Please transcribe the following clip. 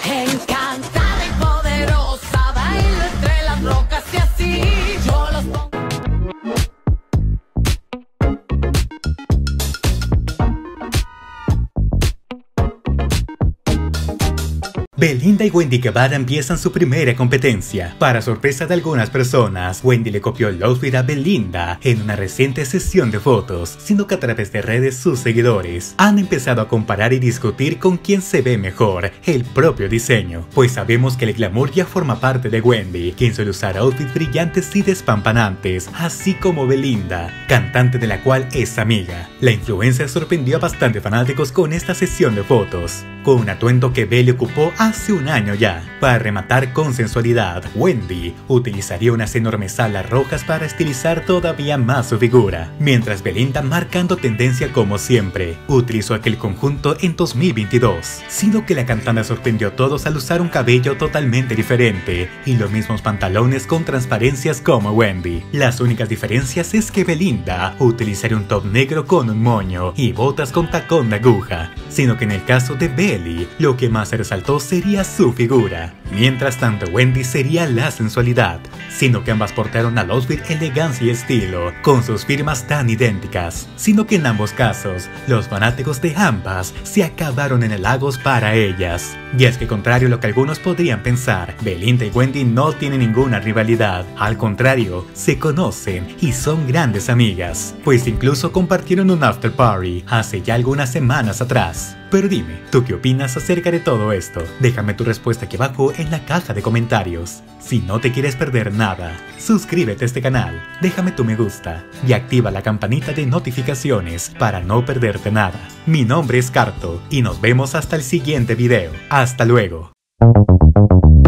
Encantada y poderosa, bailo entre las rocas y así yo los pongo. Belinda y Wendy Guevara empiezan su primera competencia. Para sorpresa de algunas personas, Wendy le copió el outfit a Belinda en una reciente sesión de fotos, sino que a través de redes sus seguidores han empezado a comparar y discutir con quién se ve mejor el propio diseño, pues sabemos que el glamour ya forma parte de Wendy, quien suele usar outfits brillantes y despampanantes, así como Belinda, cantante de la cual es amiga. La influencer sorprendió a bastantes fanáticos con esta sesión de fotos, con un atuendo que Belly ocupó hace un año ya. Para rematar con sensualidad, Wendy utilizaría unas enormes alas rojas para estilizar todavía más su figura, mientras Belinda, marcando tendencia como siempre, utilizó aquel conjunto en 2022, sino que la cantante sorprendió a todos al usar un cabello totalmente diferente y los mismos pantalones con transparencias como Wendy. Las únicas diferencias es que Belinda utilizaría un top negro con un moño y botas con tacón de aguja, sino que en el caso de Belly, lo que más se resaltó sería su figura. Mientras tanto, Wendy sería la sensualidad, sino que ambas portaron al outfit elegancia y estilo, con sus firmas tan idénticas, sino que en ambos casos, los fanáticos de ambas se acabaron en halagos para ellas. Y es que contrario a lo que algunos podrían pensar, Belinda y Wendy no tienen ninguna rivalidad, al contrario, se conocen y son grandes amigas, pues incluso compartieron un after party hace ya algunas semanas atrás. Pero dime, ¿tú qué opinas acerca de todo esto? Déjame tu respuesta aquí abajo en la caja de comentarios. Si no te quieres perder nada, suscríbete a este canal, déjame tu me gusta y activa la campanita de notificaciones para no perderte nada. Mi nombre es Carto y nos vemos hasta el siguiente video. Hasta luego.